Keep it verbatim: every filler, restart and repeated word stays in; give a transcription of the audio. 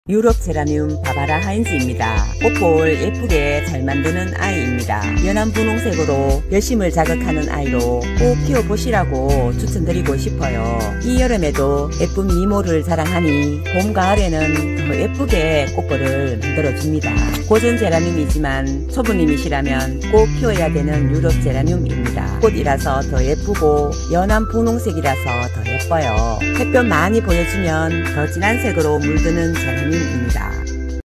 유럽 제라늄 바바라 하인즈입니다. 꽃볼 예쁘게 잘 만드는 아이입니다. 연한 분홍색으로 열심을 자극하는 아이로 꼭 키워보시라고 추천드리고 싶어요. 이 여름에도 예쁜 미모를 자랑하니 봄 가을에는 더 예쁘게 꽃볼을 만들어줍니다. 고전 제라늄이지만 초보님이시라면 꼭 키워야 되는 유럽 제라늄입니다. 꽃이라서 더 예쁘고 연한 분홍색이라서 더 예뻐요. 햇볕 많이 보여주면 더 진한 색으로 물드는 제라늄입니다.